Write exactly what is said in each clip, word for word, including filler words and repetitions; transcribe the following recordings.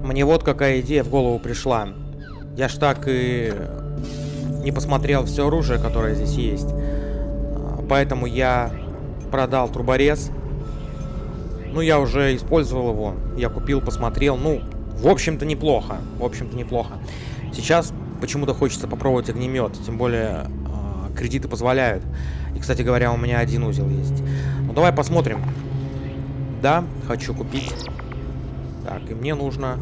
Мне вот какая идея в голову пришла. Я ж так и не посмотрел все оружие, которое здесь есть. Поэтому я продал труборез. Ну, я уже использовал его. Я купил, посмотрел. Ну, в общем-то, неплохо. В общем-то, неплохо. Сейчас почему-то хочется попробовать огнемет. Тем более, э, кредиты позволяют. И, кстати говоря, у меня один узел есть. Ну, давай посмотрим. Да, хочу купить. Так, и мне нужно...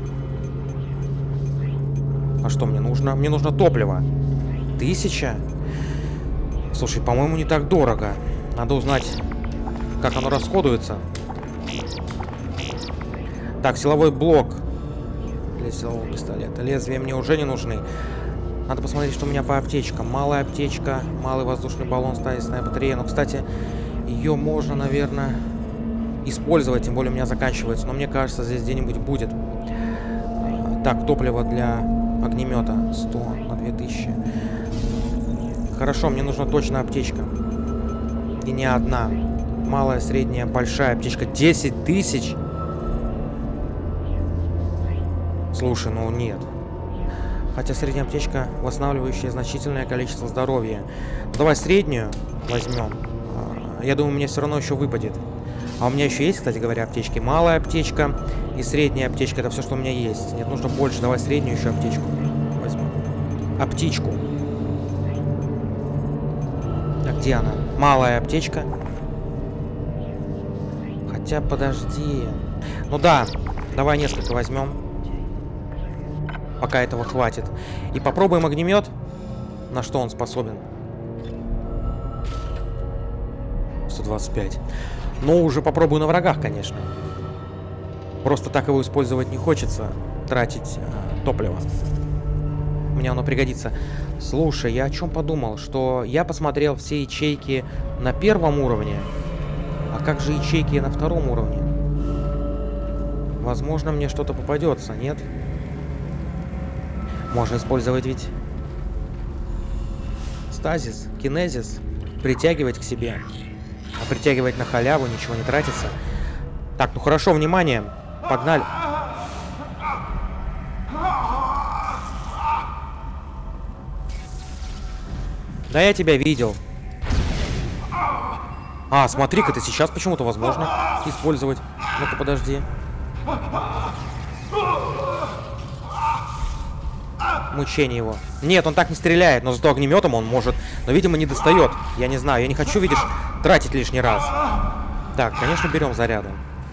А что мне нужно? Мне нужно топливо. Тысяча? Слушай, по-моему, не так дорого. Надо узнать, как оно расходуется. Так, силовой блок для силового пистолета. Лезвия мне уже не нужны. Надо посмотреть, что у меня по аптечкам. Малая аптечка, малый воздушный баллон, стазисная батарея. Ну, кстати, ее можно, наверное, использовать. Тем более у меня заканчивается. Но мне кажется, здесь где-нибудь будет. Так, топливо для огнемета. сто на две тысячи. Хорошо, мне нужна точно аптечка. И не одна. Малая, средняя, большая аптечка. десять тысяч? Слушай, ну нет. Хотя средняя аптечка, восстанавливающая значительное количество здоровья. Ну, давай среднюю возьмем. Я думаю, мне все равно еще выпадет. А у меня еще есть, кстати говоря, аптечки. Малая аптечка и средняя аптечка. Это все, что у меня есть. Нет, нужно больше. Давай среднюю еще аптечку возьмем. Аптечку. А где она? Малая аптечка. Хотя, подожди. Ну да, давай несколько возьмем. Пока этого хватит. И попробуем огнемет. На что он способен? сто двадцать пять. Ну, уже попробую на врагах, конечно. Просто так его использовать не хочется. Тратить э, топливо. Мне оно пригодится. Слушай, я о чем подумал? Что я посмотрел все ячейки на первом уровне. А как же ячейки на втором уровне? Возможно, мне что-то попадется, нет? Можно использовать ведь стазис, кинезис. Притягивать к себе. А притягивать на халяву, ничего не тратится. Так, ну хорошо, внимание. Погнали. Да я тебя видел. А, смотри-ка, ты сейчас почему-то возможно использовать. Ну-ка, подожди. Мучение его. Нет, он так не стреляет, но зато огнеметом он может. Но, видимо, не достает. Я не знаю, я не хочу, видишь, тратить лишний раз. Так, конечно, берем заряды.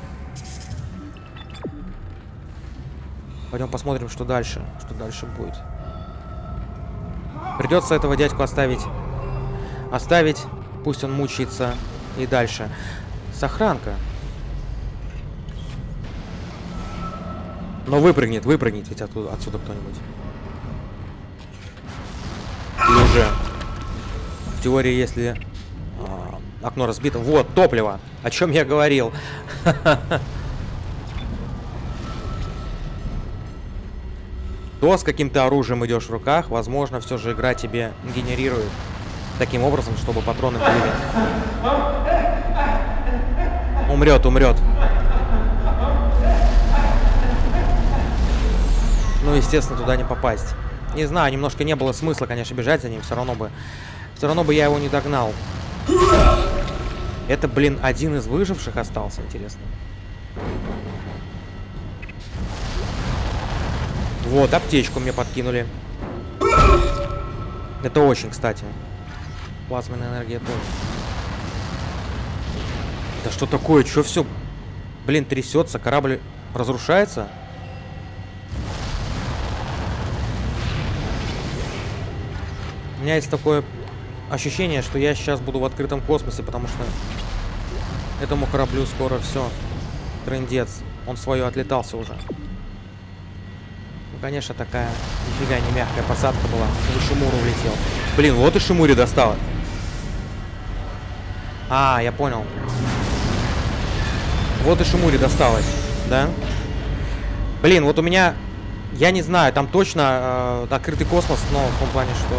Пойдем посмотрим, что дальше. Что дальше будет. Придется этого дядьку оставить. Оставить. Пусть он мучается. И дальше. Сохранка. Но выпрыгнет, выпрыгнет ведь оттуда, отсюда кто-нибудь. Или уже. В теории, если а, окно разбито. Вот, топливо. О чем я говорил. То с каким-то оружием идешь в руках, возможно, все же игра тебе генерирует таким образом, чтобы патроны были. Умрет, умрет. Ну, естественно, туда не попасть. Не знаю, немножко не было смысла, конечно, бежать за ним. Все равно бы... Все равно бы я его не догнал. Это, блин, один из выживших остался, интересно. Вот, аптечку мне подкинули. Это очень, кстати. Плазменная энергия тоже. Да что такое? Что все, блин, трясется? Корабль разрушается? У меня есть такое ощущение, что я сейчас буду в открытом космосе, потому что этому кораблю скоро все. Трындец. Он свое отлетался уже. Ну, конечно, такая нифига не мягкая посадка была. В Ишимуру улетел. Блин, вот и Ишимури достала. А, я понял. Вот и Ишимури досталось, да? Блин, вот у меня... Я не знаю, там точно э, открытый космос, но в том плане, что...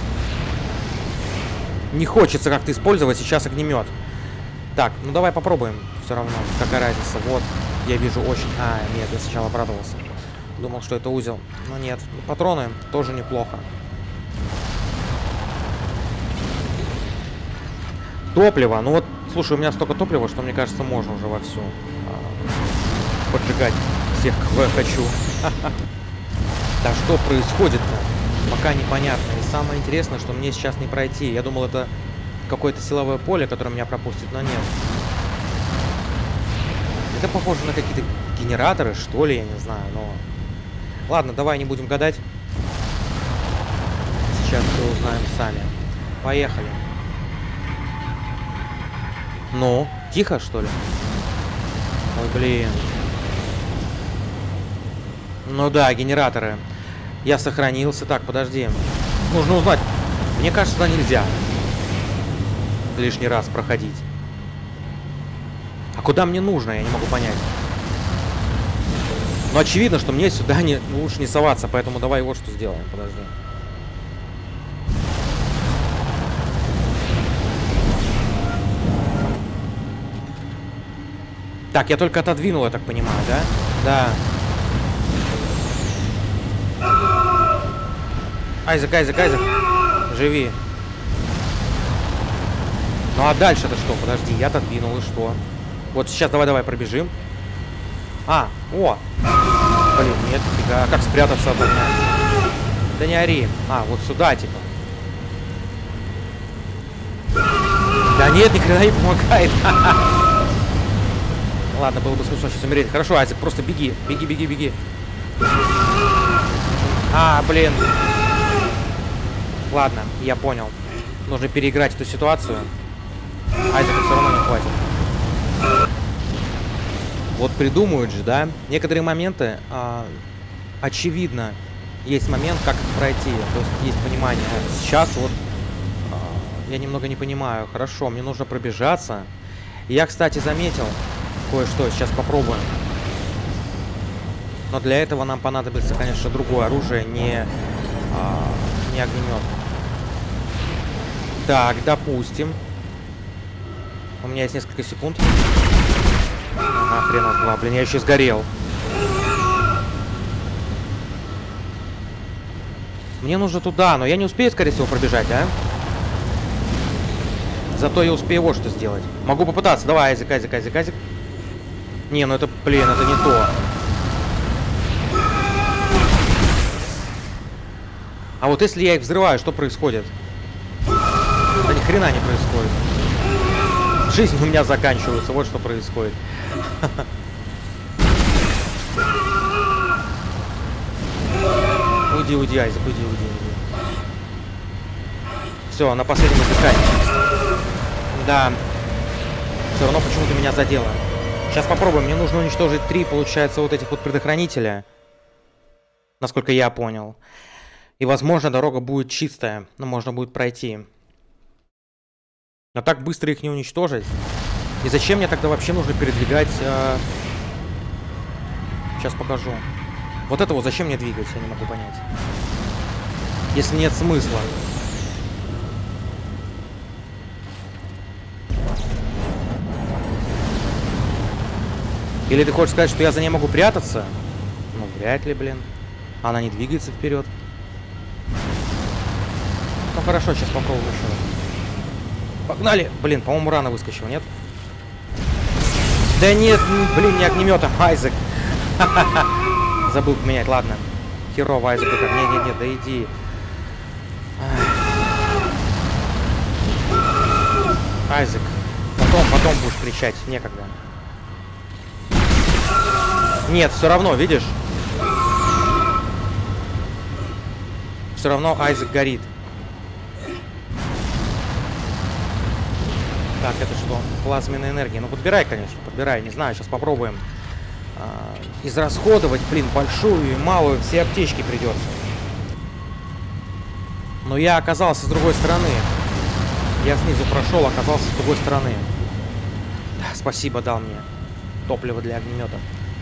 Не хочется как-то использовать сейчас огнемет. Так, ну давай попробуем. Все равно, какая разница. Вот, я вижу очень... А, нет, я сначала обрадовался. Думал, что это узел. Но нет. Патроны тоже неплохо. Топливо. Ну вот, слушай, у меня столько топлива, что, мне кажется, можно уже вовсю а, поджигать всех, кого я хочу. Да что происходит-то? Пока непонятно. И самое интересное, что мне сейчас не пройти. Я думал, это какое-то силовое поле, которое меня пропустит, но нет. Это похоже на какие-то генераторы, что ли, я не знаю, но... Ладно, давай не будем гадать. Сейчас все узнаем сами. Поехали. Ну, тихо, что ли? Ой, блин. Ну да, генераторы. Я сохранился. Так, подожди. Нужно узнать. Мне кажется, туда нельзя лишний раз проходить. А куда мне нужно, я не могу понять. Но очевидно, что мне сюда не, лучше не соваться, поэтому давай вот что сделаем. Подожди. Так, я только отодвинул, я так понимаю, да? Да. Айзек, Айзек, Айзек. Живи. Ну а дальше-то что? Подожди, я отодвинул, и что? Вот сейчас давай-давай пробежим. А, о! Блин, нет, нифига. Как спрятаться от огня? Да не ори. А, вот сюда, типа. Да нет, ни хрена не помогает. Ладно, было бы смешно сейчас умереть. Хорошо, Айзек, просто беги. Беги, беги, беги. А, блин. Ладно, я понял. Нужно переиграть эту ситуацию. Айзека все равно не хватит. Вот придумают же, да? Некоторые моменты, а, очевидно, есть момент, как пройти. То есть есть понимание. Сейчас вот а, я немного не понимаю. Хорошо, мне нужно пробежаться. И я, кстати, заметил кое-что. Сейчас попробуем. Но для этого нам понадобится, конечно, другое оружие, не, а, не огнемет. Так, допустим. У меня есть несколько секунд. Ага, хрена с два. Блин, я еще сгорел. Мне нужно туда, но я не успею, скорее всего, пробежать, а? Зато я успею вот что сделать. Могу попытаться. Давай, Айзек, Айзек, Айзек, Айзек. Не, ну это, блин, это не то. А вот если я их взрываю, что происходит? Да ни хрена не происходит. Жизнь у меня заканчивается, вот что происходит. Уйди, уйди, Айзек, уйди, уйди, уйди. Все, на последнем издыхании. Да. Все равно почему-то меня задело. Сейчас попробуем. Мне нужно уничтожить три, получается, вот этих вот предохранителя. Насколько я понял. И, возможно, дорога будет чистая. Но можно будет пройти. Но так быстро их не уничтожить. И зачем мне тогда вообще нужно передвигать... Э... Сейчас покажу. Вот это вот зачем мне двигать, я не могу понять. Если нет смысла. Или ты хочешь сказать, что я за ней могу прятаться? Ну, вряд ли, блин. Она не двигается вперед. Ну, хорошо, сейчас попробуем еще раз. Погнали! Блин, по-моему, рано выскочил, нет? Да нет, блин, не огнеметом, Айзек. Забыл поменять, ладно. Херово, Айзек. Нет, нет, нет, да иди. Айзек. Потом, потом будешь кричать, некогда. Нет, все равно, видишь? Все равно Айзек горит. Так, это что? Плазменная энергия. Ну, подбирай, конечно, подбирай. Не знаю, сейчас попробуем а, израсходовать, блин, большую и малую. Все аптечки придется. Но я оказался с другой стороны. Я снизу прошел, оказался с другой стороны. Да, спасибо, дал мне топливо для огнемета.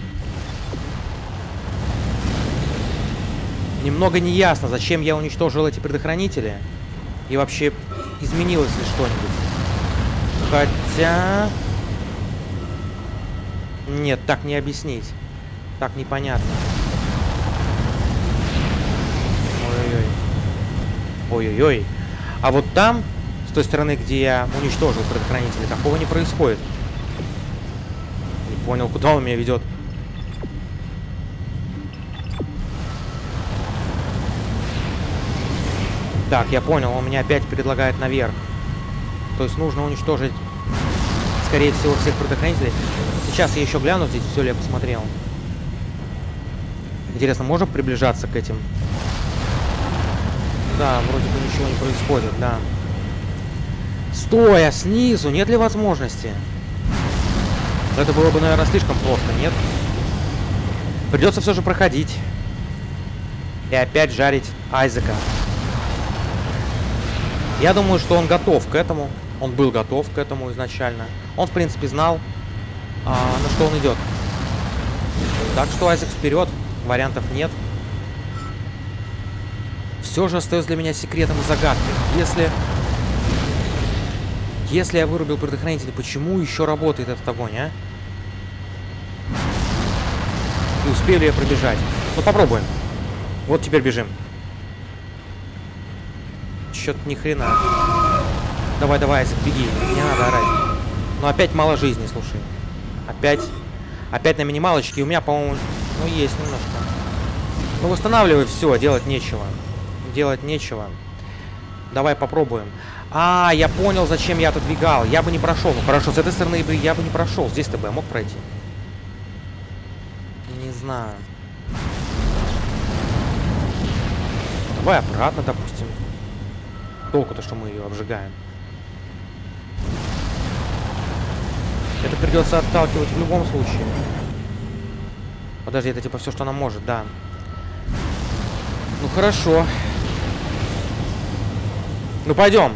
Немного неясно, зачем я уничтожил эти предохранители. И вообще, изменилось ли что-нибудь. Хотя... Нет, так не объяснить. Так непонятно. Ой-ой-ой. А вот там, с той стороны, где я уничтожил предохранителя, такого не происходит. Не понял, куда он меня ведет. Так, я понял, он меня опять предлагает наверх. То есть нужно уничтожить, скорее всего, всех предохранителей. Сейчас я еще гляну здесь, все ли я посмотрел. Интересно, можно приближаться к этим? Да, вроде бы ничего не происходит, да. Стой, а снизу нет ли возможности? Это было бы, наверное, слишком просто, нет? Придется все же проходить. И опять жарить Айзека. Я думаю, что он готов к этому. Он был готов к этому изначально. Он, в принципе, знал, а, на что он идет. Так что Айзек вперед. Вариантов нет. Все же остается для меня секретом и загадкой. Если... Если я вырубил предохранитель, почему еще работает этот огонь, а? И успею ли я пробежать? Ну, попробуем. Вот теперь бежим. Чё-то ни хрена. Давай, давай, Айзек, беги. Не надо орать. Но опять мало жизни, слушай. Опять... Опять на минималочке. У меня, по-моему... Ну, есть немножко. Ну, восстанавливай все, делать нечего. Делать нечего. Давай попробуем. А, я понял, зачем я отодвигал. Я бы не прошел. Ну, хорошо, с этой стороны я бы не прошел. Здесь-то бы я мог пройти. Не знаю. Давай обратно, допустим. Толку-то, что мы ее обжигаем. Это придется отталкивать в любом случае. Подожди, это типа все, что она может, да. Ну хорошо. Ну пойдем.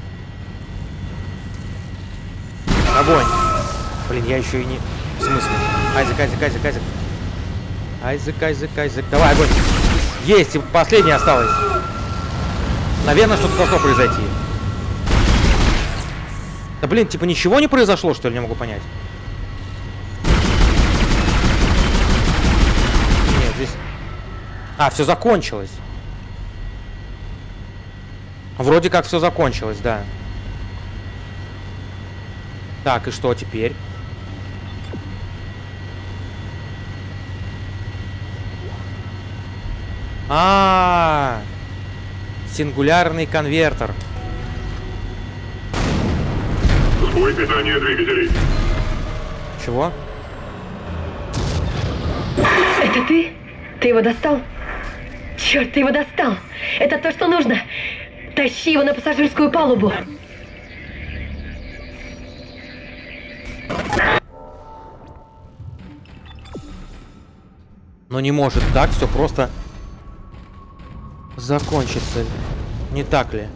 Огонь. Блин, я еще и не... В смысле? Айзек, Айзек, Айзек, Айзек. Айзек, Айзек, Айзек. Давай, огонь. Есть, и последняя осталась. Наверное, что-то должно произойти. Да блин, типа ничего не произошло, что ли, не могу понять. Нет, здесь... А, все закончилось. Вроде как все закончилось, да. Так, и что теперь? А, -а, -а, сингулярный конвертер. Сбой питания двигателей. Чего? Это ты? Ты его достал? Черт, ты его достал! Это то, что нужно! Тащи его на пассажирскую палубу! Но не может так все просто закончиться. Не так ли?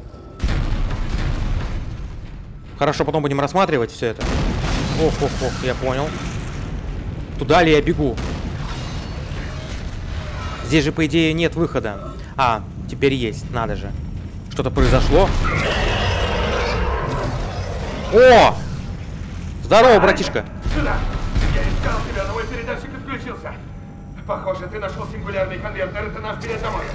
Хорошо, потом будем рассматривать все это. Ох, ох, ох, я понял. Туда ли я бегу? Здесь же, по идее, нет выхода. А, теперь есть, надо же. Что-то произошло. О! Здорово, братишка. Сюда! Я искал тебя, но мой передатчик отключился. Похоже, ты нашел сингулярный конвертер. Это наш билет домой.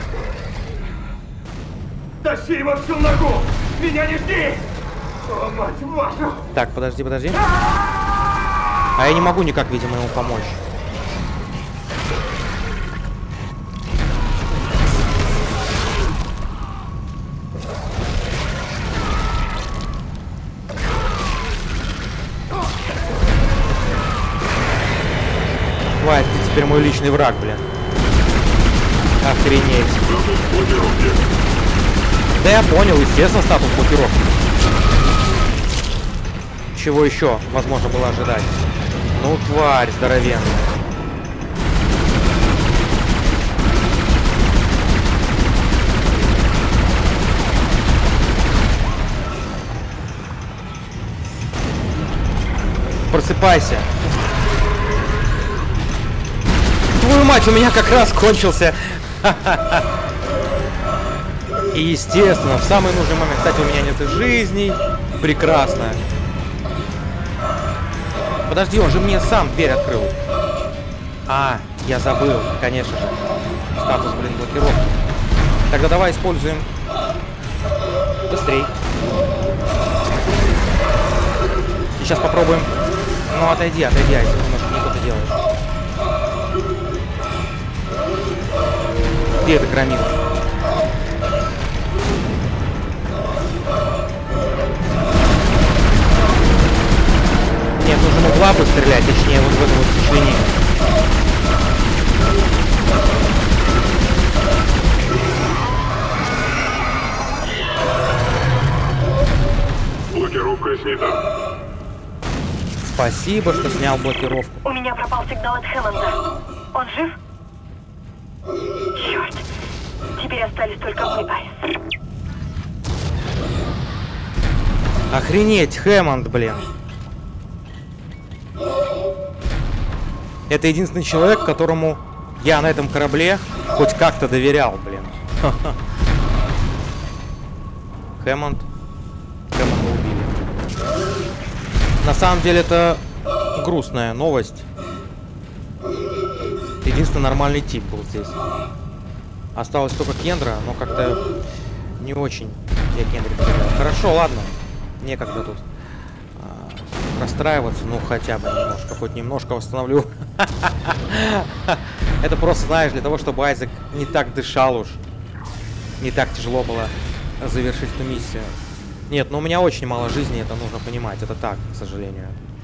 Тащи его в челноку! Меня не жди! О, мать вашу! Так, подожди, подожди. А я не могу никак, видимо, ему помочь. Хватит, ты теперь мой личный враг, блин. Охренеть. Да я понял, естественно, статус блокировки. Чего еще возможно было ожидать? Ну, тварь здоровенная. Просыпайся. Твою мать, у меня как раз кончился. И естественно, в самый нужный момент. Кстати, у меня нет жизней. Прекрасно. Подожди, он же мне сам дверь открыл. А, я забыл, конечно же. Статус, блин, блокировки. Тогда давай используем Быстрей. И сейчас попробуем. Ну, отойди, отойди, Айзек, немножко не то ты делаешь. Где это громила? Нет, нужно угла бы стрелять, точнее, вот в это вот сочленение. Блокировка снята. Спасибо, что снял блокировку. У меня пропал сигнал от Хэммонда. Он жив? Черт. Теперь остались только мы, Айс. Охренеть, Хэммонд, блин. Это единственный человек, которому я на этом корабле хоть как-то доверял, блин. Хэммонд. Хэммонда убили. На самом деле это грустная новость. Единственный нормальный тип был здесь. Осталось только Кендра, но как-то не очень я Кендре доверяю. Хорошо, ладно. Некогда тут а, расстраиваться, ну хотя бы немножко, хоть немножко восстановлю. Это просто, знаешь, для того, чтобы Айзек не так дышал уж. Не так тяжело было завершить эту миссию. Нет, ну у меня очень мало жизни, это нужно понимать. Это так, к сожалению.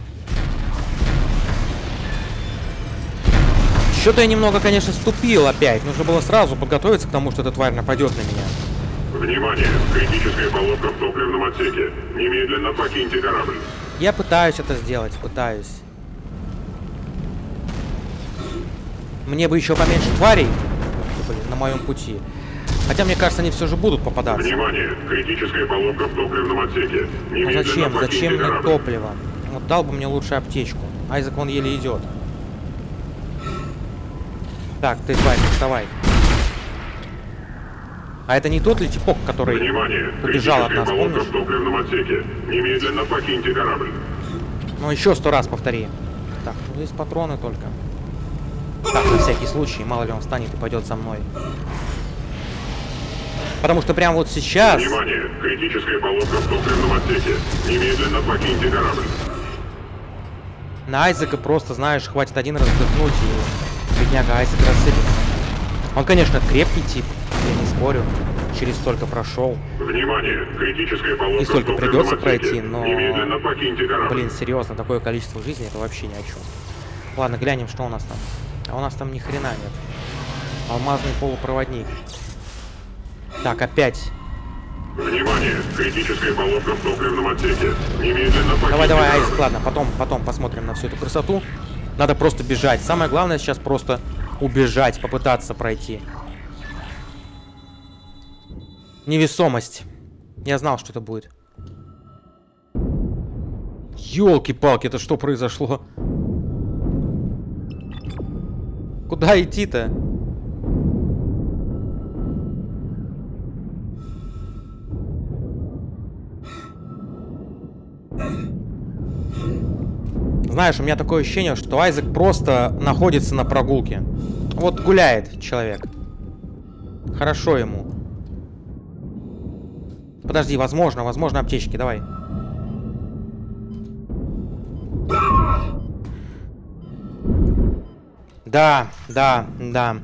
Что-то я немного, конечно, ступил опять. Нужно было сразу подготовиться к тому, что эта тварь нападет на меня. Внимание! Критическая поломка в топливном отсеке. Немедленно покиньте корабль. Я пытаюсь это сделать, пытаюсь. Мне бы еще поменьше тварей, блин, на моем пути. Хотя, мне кажется, они все же будут попадаться. Внимание! Критическая поломка в топливном отсеке. Ну зачем? Зачем мне топливо? Вот дал бы мне лучше аптечку. Айзек вон еле идет. Так, ты, тварь, вставай. А это не тот ли типок, который Внимание! убежал от нас, помнишь? В топливном отсеке. Немедленно покиньте корабль. Ну еще сто раз повтори. Так, ну здесь патроны только. Так, на всякий случай, мало ли он встанет и пойдет за мной. Потому что прямо вот сейчас... Внимание! Критическая поломка в топливном отсеке. Немедленно покиньте корабль. На Айзека просто, знаешь, хватит один раз вдохнуть, и бедняга Айзек рассыпется. Он, конечно, крепкий тип, я не спорю. Через столько прошел. Внимание! Критическая поломка И столько в придется топливном отсеке. пройти, но... Немедленно покиньте корабль. Блин, серьезно, такое количество жизни, это вообще ни о чем. Ладно, глянем, что у нас там. А у нас там ни хрена нет. Алмазный полупроводник. Так, опять. Внимание! Критическая поломка в топливном отсеке. Немедленно покиньте Давай, давай, корабль. Айзек, ладно, потом, потом посмотрим на всю эту красоту. Надо просто бежать. Самое главное сейчас просто убежать, попытаться пройти. Невесомость. Я знал, что это будет. Ёлки-палки, это что произошло? Куда идти-то? Знаешь, у меня такое ощущение, что Айзек просто находится на прогулке. Вот гуляет человек. Хорошо ему. Подожди, возможно, возможно аптечки, давай. Да, да, да.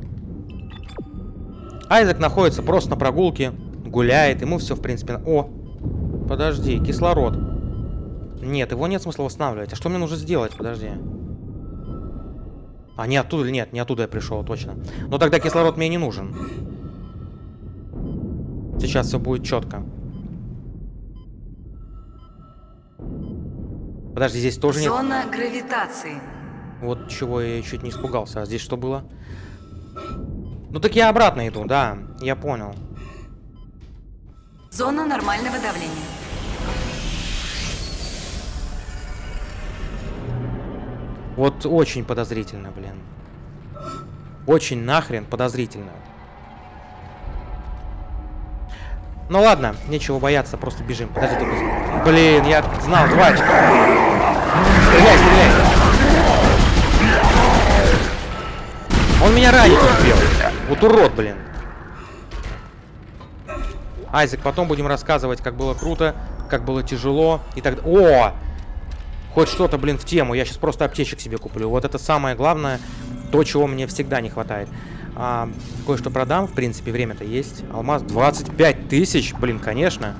Айзек находится просто на прогулке, гуляет, ему все в принципе... О, подожди, кислород. Нет, его нет смысла восстанавливать. А что мне нужно сделать? Подожди. А, не оттуда, нет, не оттуда я пришел, точно. Но тогда кислород мне не нужен. Сейчас все будет четко. Подожди, здесь тоже нет... Зона гравитации. Вот чего я чуть не испугался. А здесь что было? Ну так я обратно иду, да. Я понял. Зона нормального давления. Вот очень подозрительно, блин. Очень нахрен подозрительно. Ну ладно, нечего бояться, просто бежим. Подожди, только... Блин, я знал, тварь. Стреляй, стреляй. Он меня ранить успел. Вот урод, блин. Айзек, потом будем рассказывать, как было круто, как было тяжело и так далее. О! Хоть что-то, блин, в тему. Я сейчас просто аптечек себе куплю. Вот это самое главное, то, чего мне всегда не хватает. А, кое-что продам, в принципе, время-то есть. Алмаз двадцать пять тысяч, блин, конечно.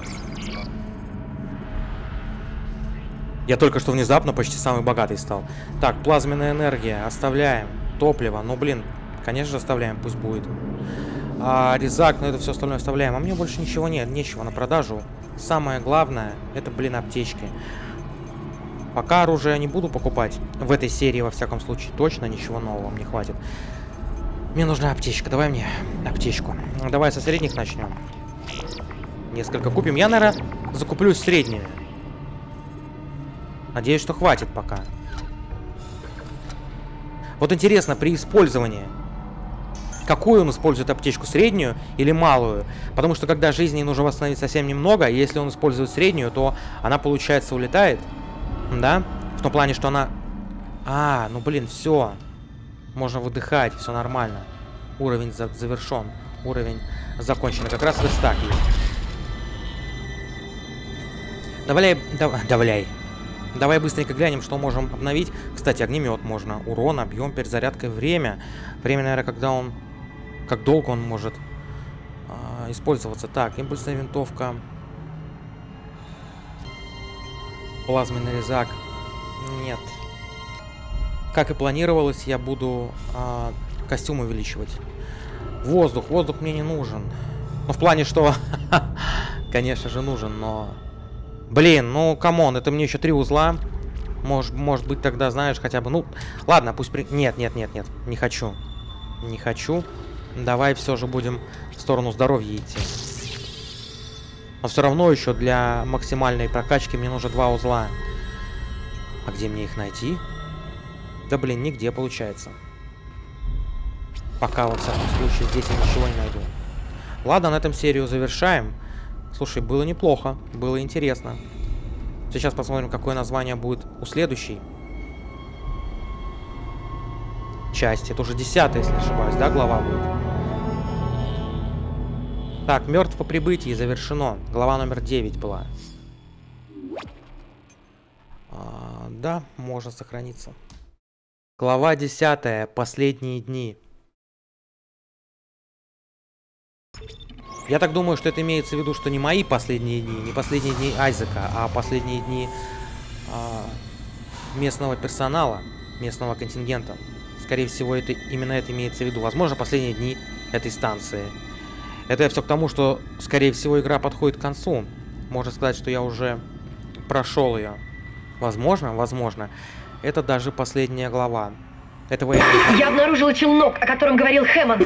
Я только что внезапно почти самый богатый стал. Так, плазменная энергия, оставляем. Топливо, ну, блин, конечно же оставляем, пусть будет. А, резак, ну, это все остальное оставляем. А мне больше ничего нет, нечего на продажу. Самое главное, это, блин, аптечки. Пока оружие я не буду покупать. В этой серии, во всяком случае, точно ничего нового мне хватит. Мне нужна аптечка. Давай мне аптечку. Давай со средних начнем. Несколько купим. Я, наверное, закуплюсь среднюю. Надеюсь, что хватит пока. Вот интересно, при использовании, какую он использует аптечку? Среднюю или малую? Потому что когда жизни нужно восстановить совсем немного, если он использует среднюю, то она, получается, улетает. Да? В том плане, что она... А, ну блин, все. Можно выдыхать, все нормально. Уровень за завершен. Уровень закончен. Как раз верстак есть. Давай, давай, давай. Давай быстренько глянем, что можем обновить. Кстати, огнемет можно. Урон, объем, перезарядка, время. Время, наверное, когда он... Как долго он может а, использоваться. Так, импульсная винтовка. Плазменный резак. Нет. Как и планировалось, я буду а, костюм увеличивать. Воздух. Воздух мне не нужен. Ну, в плане, что... Конечно же, нужен, но... Блин, ну, камон, это мне еще три узла. Может, может быть, тогда, знаешь, хотя бы... Ну, ладно, пусть... При... Нет, нет, нет, нет. Не хочу. Не хочу. Давай все же будем в сторону здоровья идти. Но все равно еще для максимальной прокачки мне нужно два узла. А где мне их найти? Да блин, нигде получается. Пока, во всяком случае, здесь я ничего не найду. Ладно, на этом серию завершаем. Слушай, было неплохо, было интересно. Сейчас посмотрим, какое название будет у следующей части. Это уже десятая, если не ошибаюсь, да, глава будет? Так, мертв по прибытии завершено. Глава номер девять была. А, да, можно сохраниться. Глава десятая. Последние дни. Я так думаю, что это имеется в виду, что не мои последние дни, не последние дни Айзека, а последние дни а, местного персонала, местного контингента. Скорее всего, это именно это имеется в виду. Возможно, последние дни этой станции. Это все к тому, что, скорее всего, игра подходит к концу. Можно сказать, что я уже прошел ее. Возможно, возможно. Это даже последняя глава. Этого я... Я обнаружила челнок, о котором говорил Хэммонд.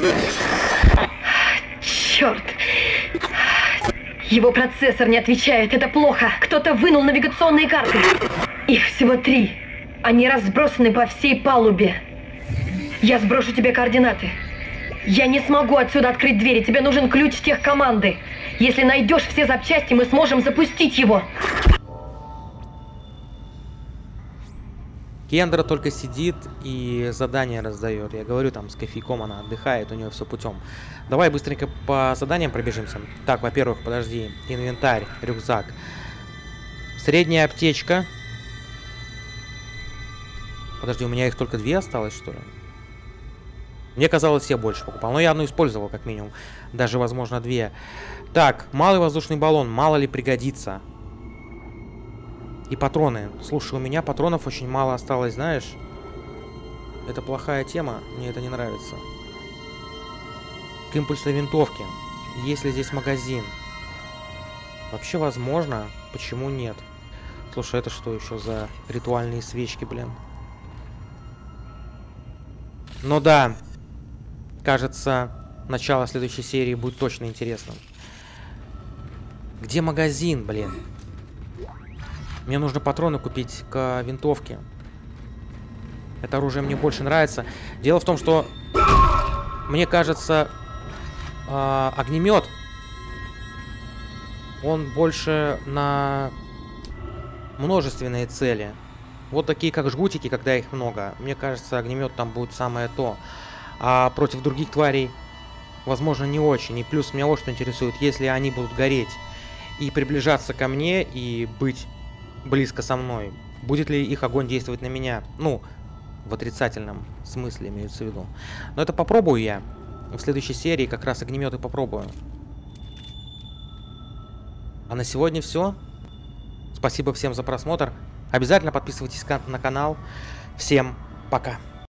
Черт. Его процессор не отвечает. Это плохо. Кто-то вынул навигационные карты. Их всего три. Они разбросаны по всей палубе. Я сброшу тебе координаты. Я не смогу отсюда открыть двери. Тебе нужен ключ техкоманды. Если найдешь все запчасти, мы сможем запустить его. Кендра только сидит и задания раздает. Я говорю, там с кофейком она отдыхает, у нее все путем. Давай быстренько по заданиям пробежимся. Так, во-первых, подожди. Инвентарь, рюкзак. Средняя аптечка. Подожди, у меня их только две осталось, что ли? Мне казалось, я больше покупал. Но я одну использовал, как минимум. Даже, возможно, две. Так, малый воздушный баллон. Мало ли пригодится. И патроны. Слушай, у меня патронов очень мало осталось, знаешь? Это плохая тема. Мне это не нравится. К импульсной винтовке. Есть ли здесь магазин? Вообще возможно. Почему нет? Слушай, это что еще за ритуальные свечки, блин? Ну да. Кажется, начало следующей серии будет точно интересным. Где магазин, блин? Мне нужно патроны купить к винтовке. Это оружие мне больше нравится. Дело в том, что мне кажется, э, огнемет, он больше на множественные цели. Вот такие как жгутики, когда их много. Мне кажется, огнемет там будет самое то. А против других тварей возможно, не очень. И плюс меня вот что интересует, если они будут гореть и приближаться ко мне, и быть близко со мной, будет ли их огонь действовать на меня? Ну, в отрицательном смысле имеется в виду. Но это попробую я. В следующей серии как раз огнеметы попробую. А на сегодня все. Спасибо всем за просмотр. Обязательно подписывайтесь на канал. Всем пока.